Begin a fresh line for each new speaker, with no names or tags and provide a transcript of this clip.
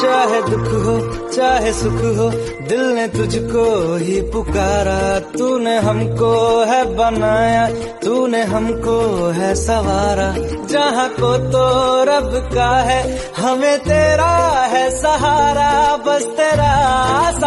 चाहे दुख हो चाहे सुख हो, दिल ने तुझको ही पुकारा। तूने हमको है बनाया, तूने हमको है सवारा। जहाँ को तो रब का है, हमें तेरा है सहारा। बस तेरा